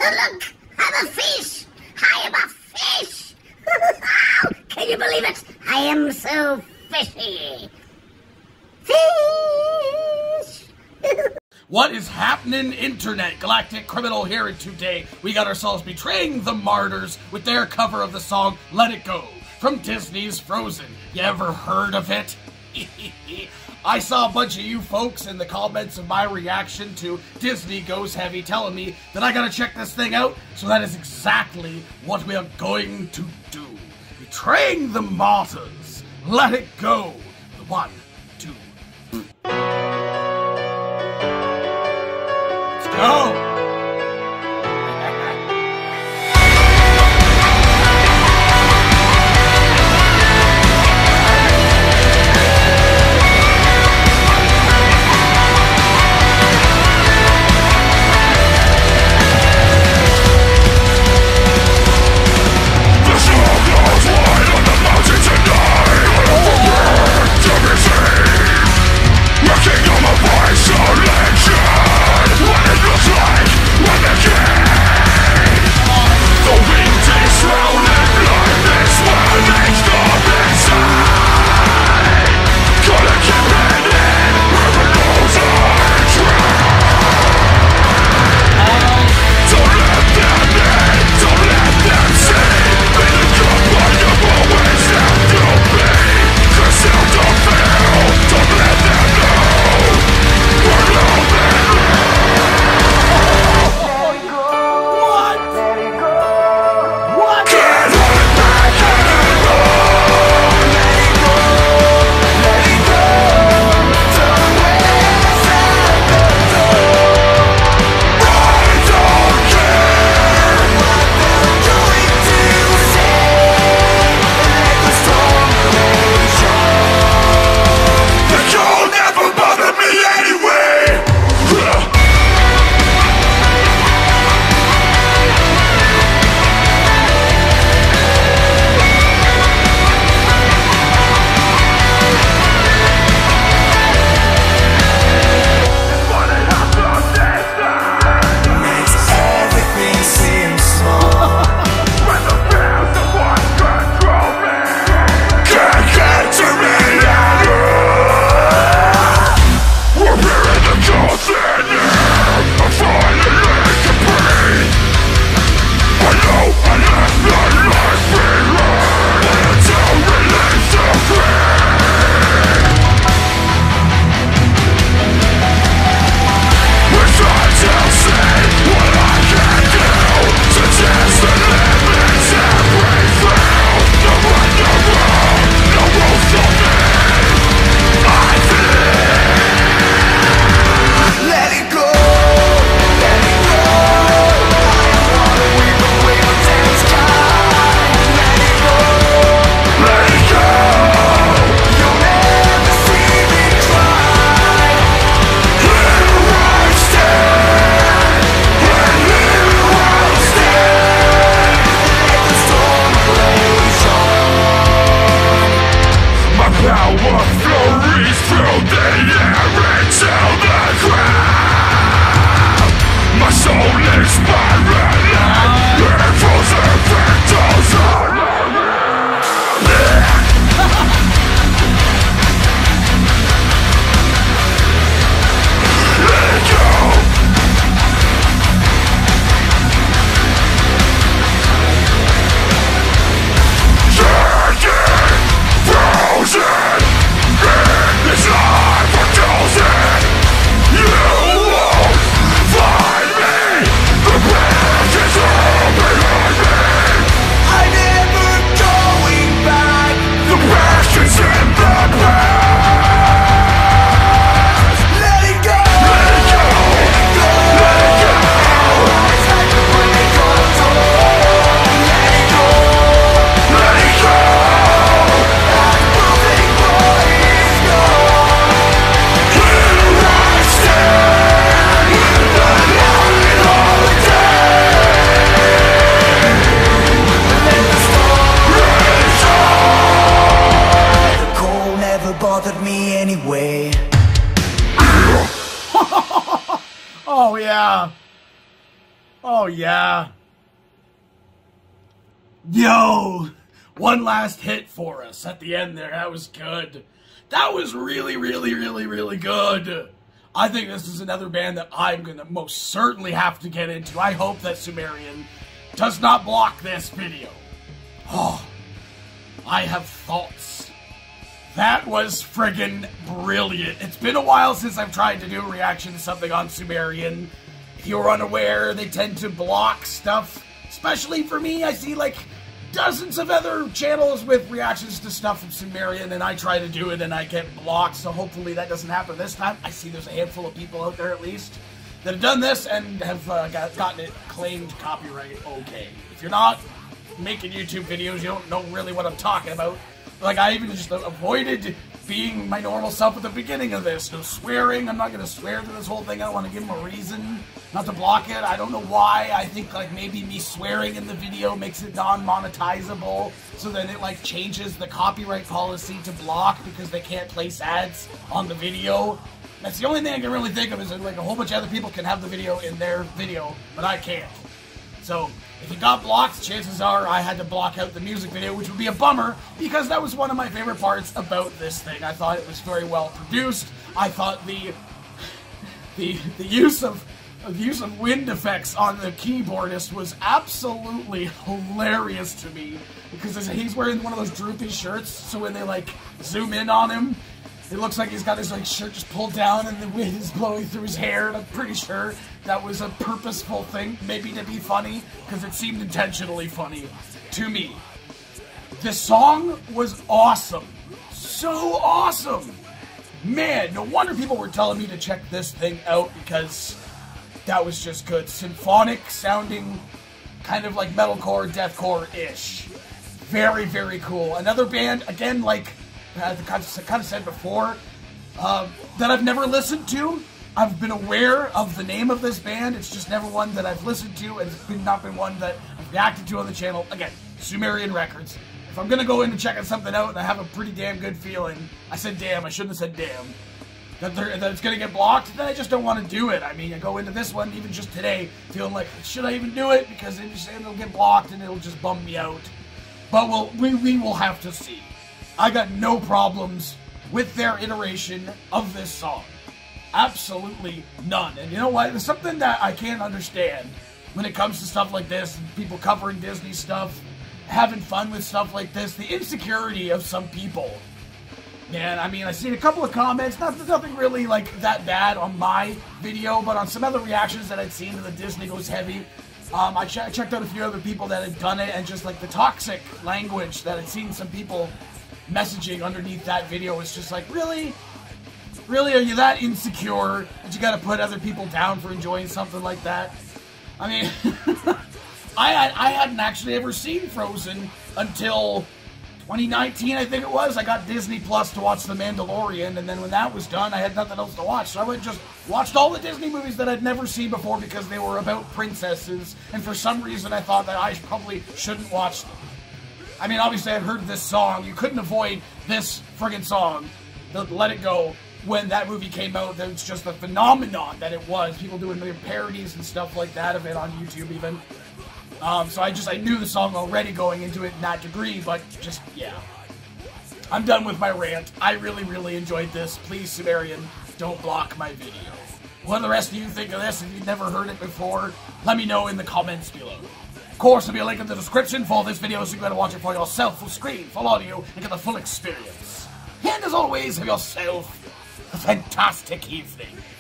look! I'm a fish! I am a fish! Can you believe it? I am so fishy! Fish! What is happening, Internet Galactic Criminal here, and today we got ourselves Betraying the Martyrs with their cover of the song Let It Go from Disney's Frozen. You ever heard of it? I saw a bunch of you folks in the comments of my reaction to Disney Goes Heavy telling me that I gotta check this thing out, so that is exactly what we are going to do. Betraying the Martyrs. Let It Go. The 1, 2, let's go! You won't find me. The Oh, yeah. Yo! One last hit for us at the end there. That was good. That was really, really, really, really good. I think this is another band that I'm going to most certainly have to get into. I hope that Sumerian does not block this video. Oh, I have thoughts. That was friggin' brilliant. It's been a while since I've tried to do a reaction to something on Sumerian. If you're unaware, they tend to block stuff. Especially for me, I see like dozens of other channels with reactions to stuff from Sumerian, and I try to do it and I get blocked, so hopefully that doesn't happen this time. I see there's a handful of people out there at least that have done this and have gotten it claimed copyright okay. If you're not making YouTube videos, you don't know really what I'm talking about. Like, I even just avoided being my normal self at the beginning of this. No swearing. I'm not going to swear through this whole thing. I don't want to give them a reason not to block it. I don't know why. I think, like, maybe me swearing in the video makes it non-monetizable, so then it, like, changes the copyright policy to block because they can't place ads on the video. That's the only thing I can really think of, is that, like, a whole bunch of other people can have the video in their video, but I can't. So, if it got blocked, chances are I had to block out the music video, which would be a bummer, because that was one of my favorite parts about this thing. I thought it was very well produced. I thought the use of wind effects on the keyboardist was absolutely hilarious to me, because he's wearing one of those droopy shirts, so when they like zoom in on him, it looks like he's got his like shirt just pulled down and the wind is blowing through his hair, and I'm pretty sure that was a purposeful thing, maybe to be funny, because it seemed intentionally funny to me. The song was awesome. So awesome! Man, no wonder people were telling me to check this thing out, because that was just good. Symphonic sounding, kind of like metalcore, deathcore-ish. Very, very cool. Another band, again, like I kind of said before, that I've never listened to. I've been aware of the name of this band. It's just never one that I've listened to, and it's not been one that I've reacted to on the channel. Again, Sumerian Records. If I'm going to go into checking something out and I have a pretty damn good feeling, I said damn, I shouldn't have said damn, that it's going to get blocked, then I just don't want to do it. I mean, I go into this one, even just today, feeling like, should I even do it? Because it'll get blocked and it'll just bum me out. But we will have to see. I got no problems with their iteration of this song. Absolutely none. And you know what? There's something that I can't understand when it comes to stuff like this, and people covering Disney stuff, having fun with stuff like this. The insecurity of some people. Man, I mean, I seen a couple of comments, nothing really like that bad on my video, but on some other reactions that I'd seen to the Disney Goes Heavy, I checked out a few other people that had done it, and just like the toxic language that I'd seen some people messaging underneath that video was just like, really? Really, are you that insecure that you gotta put other people down for enjoying something like that? I mean, I hadn't actually ever seen Frozen until 2019, I think it was. I got Disney Plus to watch The Mandalorian, and then when that was done, I had nothing else to watch. So I went just watched all the Disney movies that I'd never seen before because they were about princesses, and for some reason I thought that I probably shouldn't watch them. I mean, obviously I'd heard this song. You couldn't avoid this friggin' song, the Let It Go, when that movie came out. It's just a phenomenon that it was. People doing parodies and stuff like that of it on YouTube even. So I knew the song already going into it in that degree, but just, yeah. I'm done with my rant. I really, really enjoyed this. Please, Sumerian, don't block my video. What do the rest of you think of this? If you've never heard it before, let me know in the comments below. Of course, there'll be a link in the description for this video so you can watch it for yourself, full screen, full audio, and get the full experience. And as always, have yourself a fantastic evening.